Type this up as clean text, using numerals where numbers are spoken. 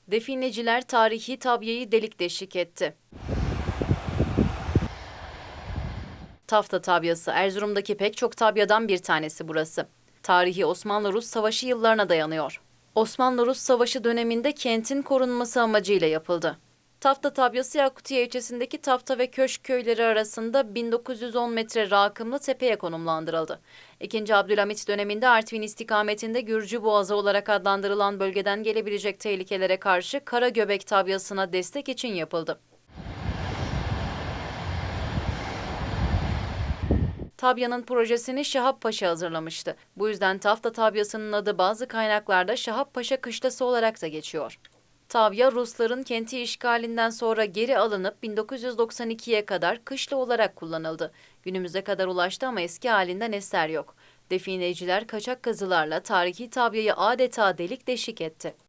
Defineciler tarihi Tabya'yı delik deşik etti. Tafta Tabyası, Erzurum'daki pek çok tabyadan bir tanesi burası. Tarihi Osmanlı-Rus Savaşı yıllarına dayanıyor. Osmanlı-Rus Savaşı döneminde kentin korunması amacıyla yapıldı. Tafta Tabyası Yakutiye ilçesindeki Tafta ve Köşk köyleri arasında 1910 metre rakımlı tepeye konumlandırıldı. II. Abdülhamit döneminde Artvin istikametinde Gürcü Boğazı olarak adlandırılan bölgeden gelebilecek tehlikelere karşı Karagöbek Tabyası'na destek için yapıldı. Tabya'nın projesini Şahap Paşa hazırlamıştı. Bu yüzden Tafta Tabyası'nın adı bazı kaynaklarda Şahap Paşa Kışlası olarak da geçiyor. Tavya, Rusların kenti işgalinden sonra geri alınıp 1992'ye kadar kışla olarak kullanıldı. Günümüze kadar ulaştı ama eski halinden eser yok. Defineciler kaçak kazılarla tarihi Tabya'yı adeta delik deşik etti.